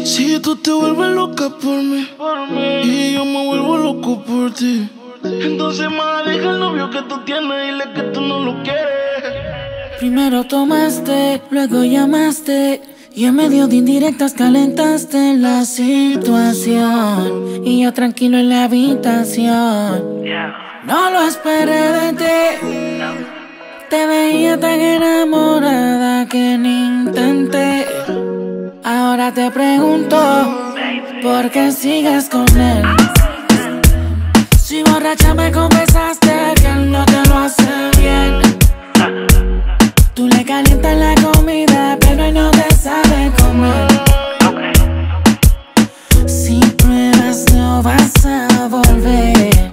Si tú te vuelves loca por mí, y yo me vuelvo loco por ti, entonces más deja el novio que tú tienes, dile que tú no lo quieres. Primero tomaste, luego llamaste, y en medio de indirectas calentaste la situación, y yo tranquilo en la habitación. No lo esperé de ti, te veía tan enamorada que ni intenté. Ahora te pregunto, ¿por qué sigues con él? Si borracha me confesaste que él no te lo hace bien. Tú le calientas la comida, pero él no te sabe comer. Si pruebas no vas a volver.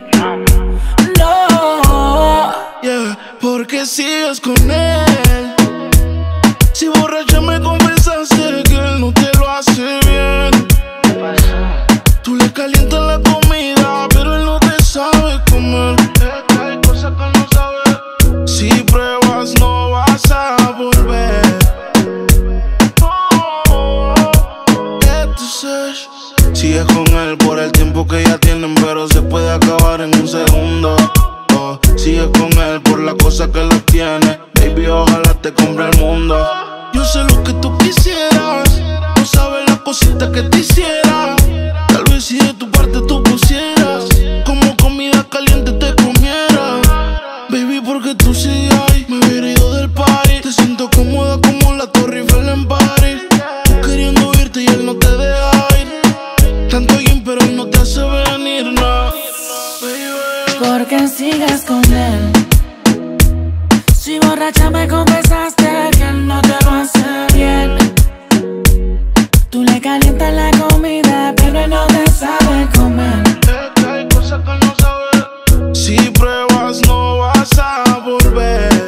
No. Yeah, ¿por qué sigues con él? Si borracha me confesaste que él no te lo hace bien. Tú le calientas la comida, pero él no te sabe comer. Hay cosas que no sabe. Si pruebas no vas a volver. Entonces, sigues con él por el tiempo que ya tienen, pero se puede acabar en un segundo. Sigues con él por la cosa que lo tiene. Baby, ojalá te compre el mundo. Yo sé lo que tú quisieras, no sabes las cositas que te hiciera. Tal vez si de tu parte tú pusieras, como comida caliente te comiera. Baby, porque tú sigues ahí, me hubiera ido del party. Te siento cómoda como la Torre Eiffel en París. Tú queriendo irte y él no te deja ir. Tanto bien pero él no te hace venir, no. ¿Por qué sigues con él? Si borracha me confesaste que él no te lo hace bien. Tú le calientas la comida, pero él no te sabe comer. Hay cosas que no sabe. Si pruebas no vas a volver.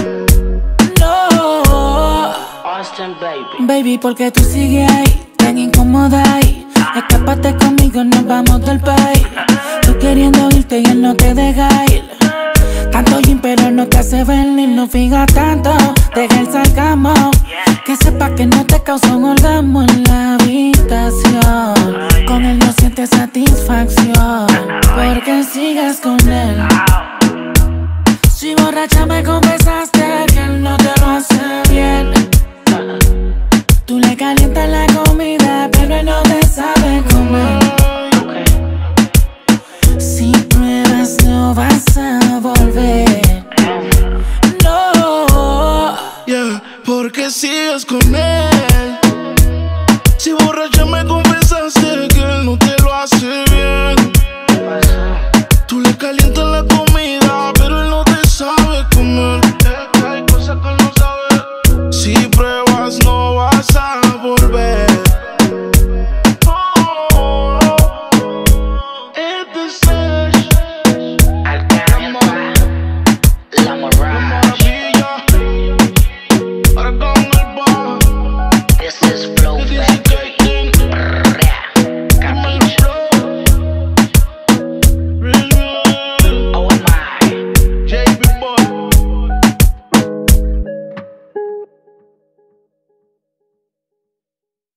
No. Austin, baby. Baby, porque tú sigues ahí, tan incómoda ahí. Escápate conmigo, nos vamos del país. Tú queriendo irte y él no te deja ir. Tanto gym pero no te hace venir. No fijas tanto, deja el sarcasmo. Que sepa que no te causa un orgasmo en la habitación. Con él no sientes satisfacción. ¿Por qué sigues con él? Si borracha me confesaste que él no te lo hace bien. Tú le calientas la comida, pero él no te sabe comer. Si pruebas no vas a volver. No. Yeah, ¿por qué sigues con él?